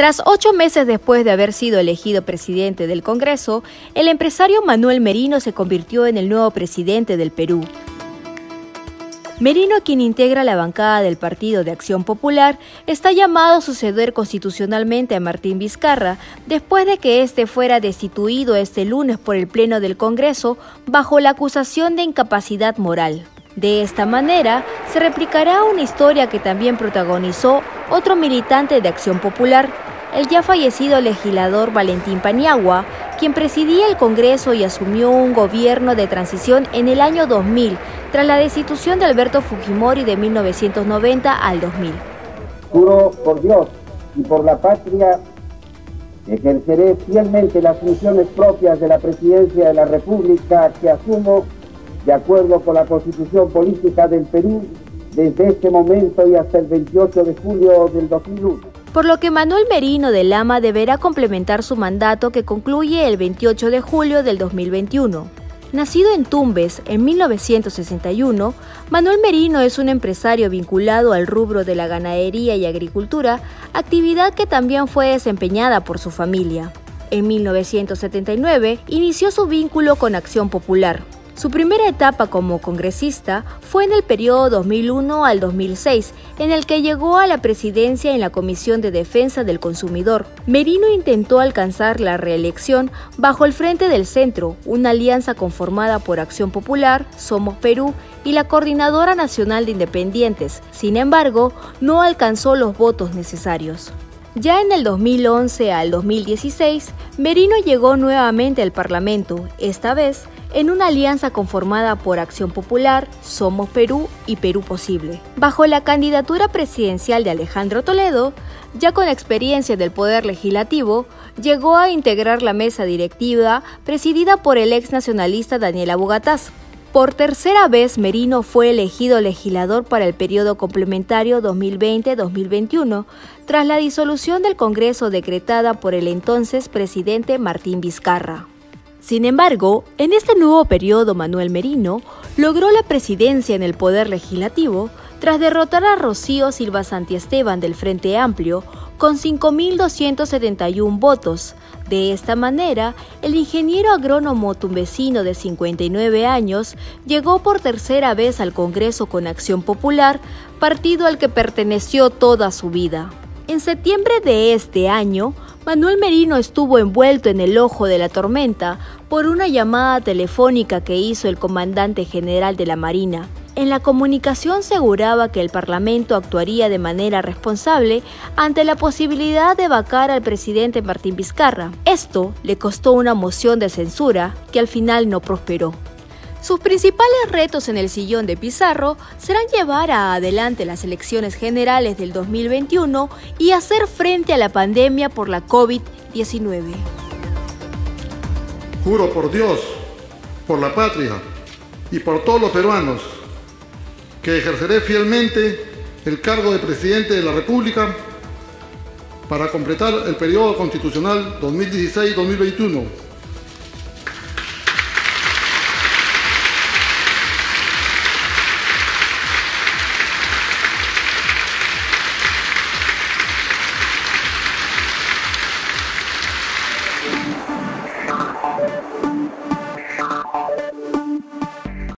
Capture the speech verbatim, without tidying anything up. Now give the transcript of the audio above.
Tras ocho meses después de haber sido elegido presidente del Congreso, el empresario Manuel Merino se convirtió en el nuevo presidente del Perú. Merino, quien integra la bancada del Partido de Acción Popular, está llamado a suceder constitucionalmente a Martín Vizcarra después de que éste fuera destituido este lunes por el Pleno del Congreso bajo la acusación de incapacidad moral. De esta manera, se replicará una historia que también protagonizó otro militante de Acción Popular, el ya fallecido legislador Valentín Paniagua, quien presidía el Congreso y asumió un gobierno de transición en el año dos mil, tras la destitución de Alberto Fujimori de mil novecientos noventa al dos mil. Juro por Dios y por la patria que ejerceré fielmente las funciones propias de la Presidencia de la República que asumo de acuerdo con la Constitución Política del Perú desde este momento y hasta el veintiocho de julio del dos mil uno. Por lo que Manuel Merino de Lama deberá complementar su mandato que concluye el veintiocho de julio del dos mil veintiuno. Nacido en Tumbes en mil novecientos sesenta y uno, Manuel Merino es un empresario vinculado al rubro de la ganadería y agricultura, actividad que también fue desempeñada por su familia. En mil novecientos setenta y nueve inició su vínculo con Acción Popular. Su primera etapa como congresista fue en el periodo dos mil uno al dos mil seis, en el que llegó a la presidencia en la Comisión de Defensa del Consumidor. Merino intentó alcanzar la reelección bajo el Frente del Centro, una alianza conformada por Acción Popular, Somos Perú y la Coordinadora Nacional de Independientes. Sin embargo, no alcanzó los votos necesarios. Ya en el dos mil once al dos mil dieciséis, Merino llegó nuevamente al Parlamento, esta vez en una alianza conformada por Acción Popular, Somos Perú y Perú Posible. Bajo la candidatura presidencial de Alejandro Toledo, ya con experiencia del Poder Legislativo, llegó a integrar la mesa directiva presidida por el ex nacionalista Daniel Abugataz. Por tercera vez, Merino fue elegido legislador para el periodo complementario dos mil veinte a dos mil veintiuno, tras la disolución del Congreso decretada por el entonces presidente Martín Vizcarra. Sin embargo, en este nuevo periodo Manuel Merino logró la presidencia en el Poder Legislativo tras derrotar a Rocío Silva Santiesteban del Frente Amplio con cinco mil doscientos setenta y uno votos. De esta manera, el ingeniero agrónomo tumbesino de cincuenta y nueve años llegó por tercera vez al Congreso con Acción Popular, partido al que perteneció toda su vida. En septiembre de este año, Manuel Merino estuvo envuelto en el ojo de la tormenta por una llamada telefónica que hizo el comandante general de la Marina. En la comunicación aseguraba que el Parlamento actuaría de manera responsable ante la posibilidad de vacar al presidente Martín Vizcarra. Esto le costó una moción de censura que al final no prosperó. Sus principales retos en el sillón de Pizarro serán llevar adelante las elecciones generales del dos mil veintiuno y hacer frente a la pandemia por la COVID diecinueve. Juro por Dios, por la patria y por todos los peruanos que ejerceré fielmente el cargo de presidente de la República para completar el periodo constitucional dos mil dieciséis a dos mil veintiuno